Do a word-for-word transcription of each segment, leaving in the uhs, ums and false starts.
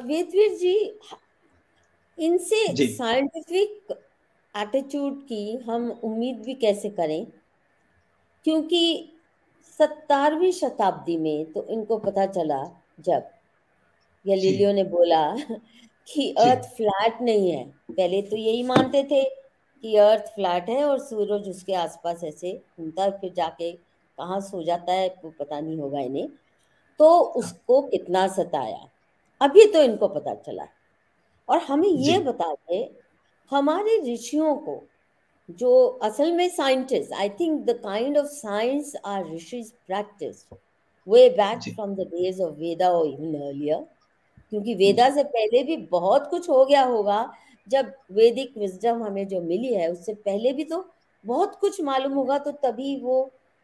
वेदवीर जी, इनसे जी scientific attitude की हम उम्मीद भी कैसे करें, क्योंकि सत्तरवीं शताब्दी में तो इनको पता चला जब जी गैलीलियो ने बोला कि जी अर्थ फ्लैट नहीं है। पहले तो यही मानते थे कि अर्थ फ्लैट है और सूरज उसके आसपास ऐसे घूमता है, फिर जाके कहाँ सो जाता है वो पता नहीं होगा इन्हें। तो हाँ उसको कितना सताया, अभी तो इनको पता चला। और हमें जी ये बता दे, हमारे ऋषियों को, जो असल में scientist, I think the kind of science are rishis practise way back जी from the days of Veda और इवन अर्लियर, क्योंकि जी वेदा से पहले भी बहुत कुछ हो गया होगा। जब वैदिक विजडम हमें जो मिली है उससे पहले भी तो बहुत कुछ मालूम होगा, तो तभी वो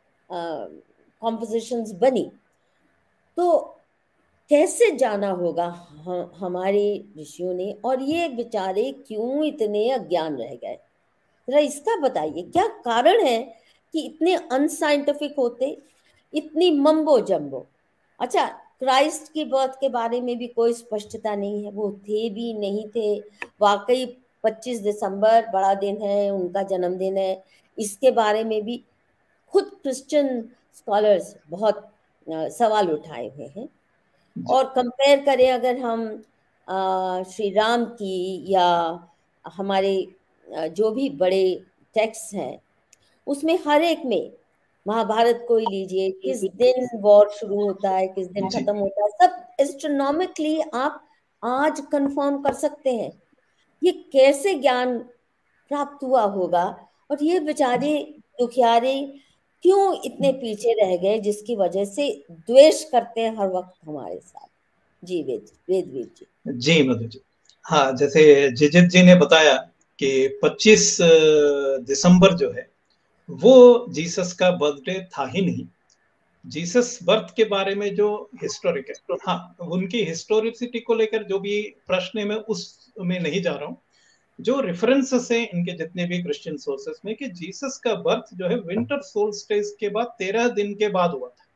कॉम्पोजिशंस बनी। तो कैसे जाना होगा ह- हमारे ऋषियों ने, और ये बेचारे क्यों इतने अज्ञान रह गए? जरा इसका बताइए, क्या कारण है कि इतने अनसाइंटिफिक होते, इतनी मम्बो जम्बो। अच्छा, क्राइस्ट की बर्थ के बारे में भी कोई स्पष्टता नहीं है, वो थे भी नहीं थे। वाकई पच्चीस दिसंबर बड़ा दिन है, उनका जन्मदिन है, इसके बारे में भी खुद क्रिश्चियन स्कॉलर्स बहुत अ, सवाल उठाए हुए हैं। जी और कंपेयर करें अगर हम अ, श्री राम की या हमारे अ, जो भी बड़े टेक्स्ट हैं, उसमें हर एक में, महाभारत को ही लीजिए, किस दिन वॉर शुरू होता है, किस दिन जी खत्म होता है, सब एस्ट्रोनॉमिकली आप आज कंफर्म कर सकते हैं। ये कैसे ज्ञान प्राप्त हुआ होगा? और ये बेचारे दुखियारे क्यों इतने पीछे रह गए, जिसकी वजह से द्वेष करते हैं हर वक्त हमारे साथ? जी वेद वेदवीर जी। जी मधु जी। हाँ, जैसे जिजित जी ने बताया कि पच्चीस दिसंबर जो है वो जीसस का बर्थडे था ही नहीं। जीसस बर्थ के बारे में जो हिस्टोरिक है, हाँ, उनकी हिस्टोरिसिटी को लेकर जो भी प्रश्न है मैं उसमें नहीं जा रहा हूँ। जो रेफरेंसेस है इनके जितने भी क्रिश्चियन सोर्सेस में, कि जीसस का बर्थ जो है विंटर सोल्स्टिस के बाद तेरह दिन के बाद हुआ था,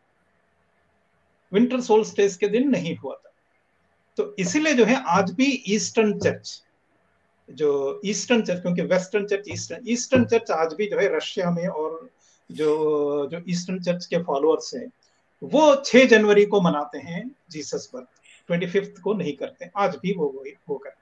विंटर सोल्स्टिस के दिन नहीं हुआ था। तो इसलिए जो है आज भी ईस्टर्न चर्च, जो ईस्टर्न चर्च, क्योंकि western church eastern eastern church आज भी जो है रशिया में, और जो जो ईस्टर्न चर्च के फॉलोअर्स हैं वो छह जनवरी को मनाते हैं जीसस बर्थ, ट्वेंटी फिफ्थ को नहीं करते, आज भी वो वो करते।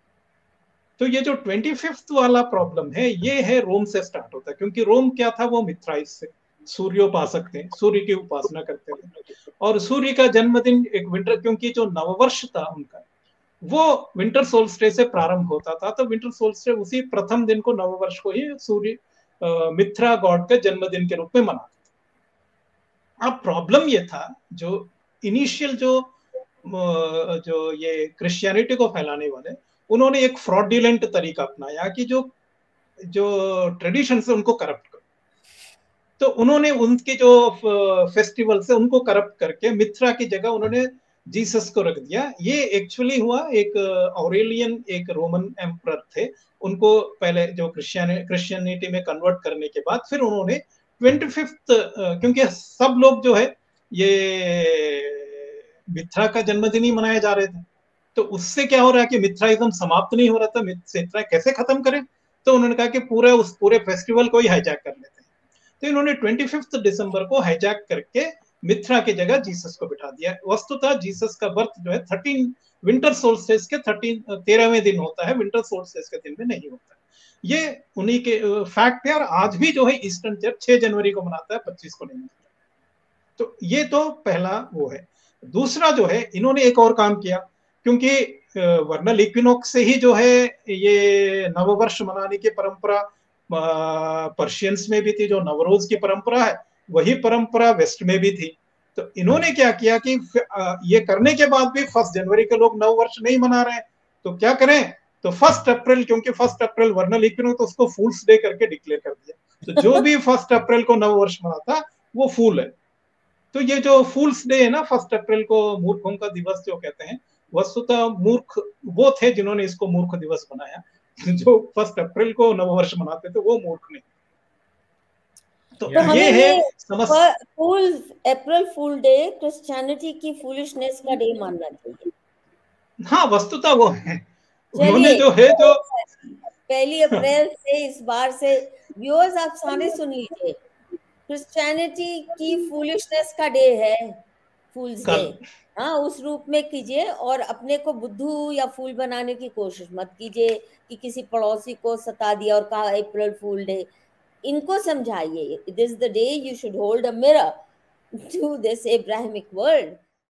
तो ये जो ट्वेंटी फिफ्थ वाला प्रॉब्लम है ये है रोम से स्टार्ट होता है, क्योंकि रोम क्या था, वो मिथ्राइस से सूर्योपासक थे, सूर्य की उपासना करते थे। और सूर्य का जन्मदिन एक विंटर, क्योंकि जो नववर्ष था उनका वो विंटर सोल्स्टिस से प्रारंभ होता था, तो विंटर सोल्स्टिस उसी प्रथम दिन को, नववर्ष को ही सूर्य मिथ्रा गॉड के जन्मदिन के रूप में मनाते थे। अब प्रॉब्लम ये था, जो इनिशियल जो जो ये क्रिश्चियनिटी को फैलाने वाले, उन्होंने एक फ्रॉडुलेंट तरीका अपनाया कि जो जो ट्रेडिशन है उनको करप्ट करो। तो उन्होंने उनके जो फेस्टिवल से उनको करप्ट करके मिथ्रा की जगह उन्होंने जीसस को रख दिया। ये एक्चुअली हुआ, एक ऑरेलियन एक रोमन एम्परर थे, उनको पहले जो क्रिश्चियन क्रिश्चियनिटी में कन्वर्ट करने के बाद फिर उन्होंने ट्वेंटी फिफ्थ, क्योंकि सब लोग जो है ये मिथ्रा का जन्मदिन ही मनाए जा रहे थे, तो उससे क्या हो रहा है कि मिथ्राइज्म समाप्त नहीं हो रहा था, मिथ्रा कैसे खत्म करें? तो उन्होंने कहा कि पूरे उस पूरे फेस्टिवल को ही हाईजैक कर लेते हैं। तो इन्होंने ट्वेंटी फिफ्थ दिसंबर को हाईजैक करके मिथ्रा की जगह जीसस को बिठा दिया। वस्तुतः जीसस का बर्थ जो है थर्टीन विंटर सोल्स्टिस के थर्टीन तेरहवें दिन होता है, विंटर सोल्स्टिस के दिन में नहीं होता। ये उन्हीं के फैक्ट है, और आज भी जो है ईस्टर्न चर्च छह जनवरी को मनाता है, पच्चीस को नहीं मनाता। तो ये तो पहला वो है। दूसरा जो है, इन्होंने एक और काम किया, क्योंकि वर्नल इक्विनॉक्स से ही जो है ये नववर्ष मनाने की परंपरा पर्शियंस में भी थी, जो नवरोज की परंपरा है वही परंपरा वेस्ट में भी थी। तो इन्होंने क्या किया कि ये करने के बाद भी फर्स्ट जनवरी के लोग नववर्ष नहीं मना रहे हैं, तो क्या करें? तो फर्स्ट अप्रैल, क्योंकि फर्स्ट अप्रैल वर्नल इक्विनॉक्स, तो उसको फूल्स डे करके डिक्लेयर कर दिया। तो जो भी फर्स्ट अप्रैल को नववर्ष मनाता वो फूल है। तो ये जो फूल्स डे है ना, फर्स्ट अप्रैल को मूर्खों का दिवस जो कहते हैं, वस्तुतः मूर्ख वो थे जिन्होंने इसको मूर्ख दिवस बनाया। जो फर्स्ट अप्रैल को नववर्ष मनाते थे वो मूर्ख नहीं। तो, तो हमें ये है ये समस्या। Fool April fool day Christianity की फूलिशनेस का डे मानना चाहिए। हाँ, वस्तुतः वो है। उन्होंने चलिए, जो है जो पहली अप्रैल से इस बार से व्यूअर्स आप सारे सुन लीजिए, क्रिश्चियनिटी की फूलिशनेस का डे है, फूल्स डे। कल। हाँ, उस रूप में कीजिए और अपने को बुद्धू या फूल बनाने की कोशिश मत कीजिए कि किसी पड़ोसी को सता दिया और कहा अप्रैल फूल डे। इनको समझाइए, this is the day you should hold a mirror to this Abrahamic world